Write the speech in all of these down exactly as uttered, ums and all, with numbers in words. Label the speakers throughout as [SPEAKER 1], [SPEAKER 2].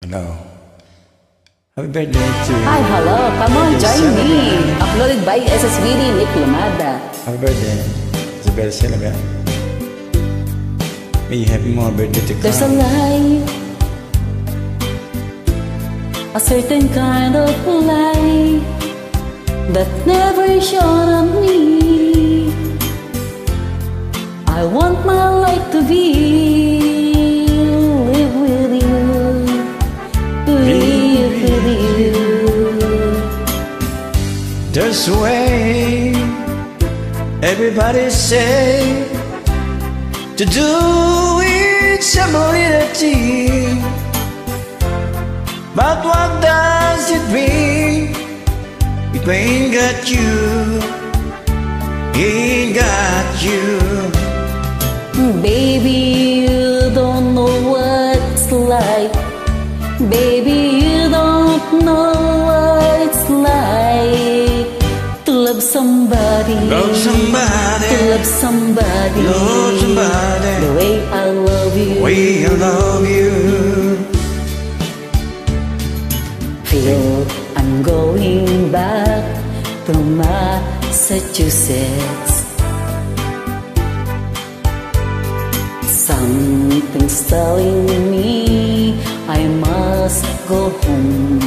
[SPEAKER 1] Hello. Happy birthday to
[SPEAKER 2] Hi, hello. Come on,
[SPEAKER 1] Your
[SPEAKER 2] join me.
[SPEAKER 1] celebrant.
[SPEAKER 2] Uploaded by S S V D Nick Lumada.
[SPEAKER 1] Happy birthday, Isabel Celebrant. May you have more birthday to come.
[SPEAKER 2] There's a light, a certain kind of light that never shone on me. I want my life to be live with you, live with you.
[SPEAKER 1] There's a way everybody say to do it similarity, but what does it mean if I ain't got you, ain't got you?
[SPEAKER 2] Baby, you don't know what it's like. Baby, you don't know what it's like to love somebody,
[SPEAKER 1] Love somebody,
[SPEAKER 2] to love somebody,
[SPEAKER 1] love somebody
[SPEAKER 2] the way I love you,
[SPEAKER 1] the way I love you.
[SPEAKER 2] Feel I'm going back to Massachusetts. Something's telling me I must go home.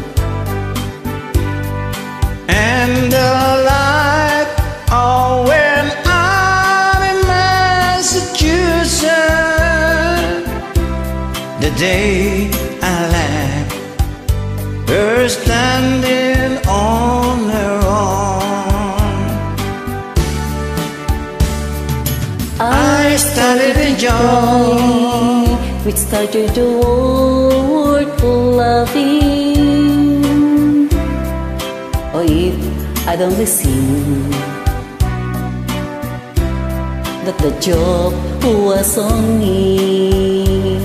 [SPEAKER 1] And the light, oh, when I'm in Massachusetts, the day I left her standing on her own, I started enjoying,
[SPEAKER 2] we started to work loving. Oh, if I'd only seen that the job was on me.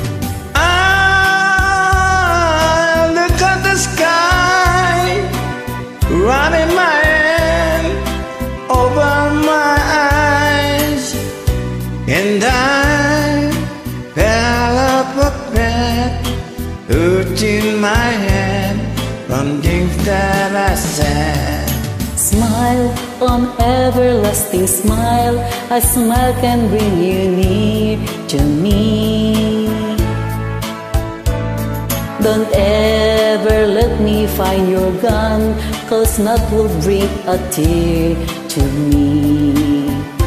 [SPEAKER 1] I look at the sky, running my hand over my eyes, and I fell up a bed, hurting my head from things that I said.
[SPEAKER 2] Smile on everlasting smile, a smile can bring you near to me. Don't ever let me find your gun, cause that will bring a tear to me.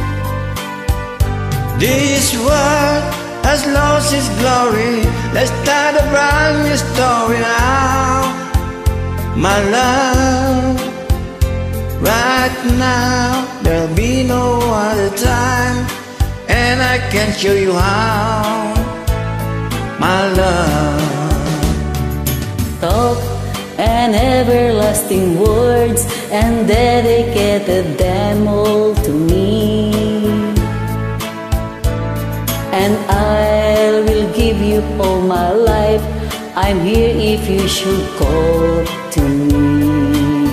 [SPEAKER 1] This world has lost its glory. Let's start a brand new story now, my love. Right now there'll be no other time, and I can show you how, my love.
[SPEAKER 2] Talk and everlasting words, and dedicated them all to me. And I will give you all my life. I'm here if you should call to me.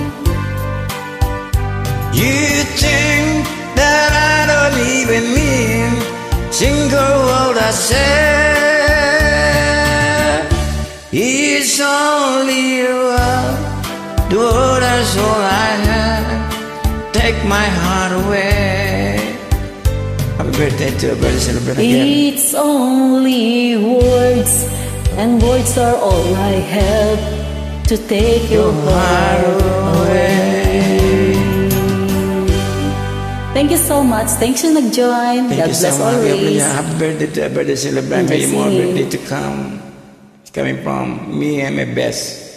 [SPEAKER 1] You think that I don't even mean single word I said. It's only you, the word that's all I have. Take my heart away. Happy birthday to a birthday celebrant again.
[SPEAKER 2] It's only words, and words are all I have to take your heart away. Thank you so much. Thanks for nag-join.
[SPEAKER 1] Thank
[SPEAKER 2] God
[SPEAKER 1] you
[SPEAKER 2] bless
[SPEAKER 1] so much.
[SPEAKER 2] always.
[SPEAKER 1] Happy birthday to a birthday celebrant. May
[SPEAKER 2] Enjoy
[SPEAKER 1] more
[SPEAKER 2] singing.
[SPEAKER 1] birthday to come. It's coming from me and my best.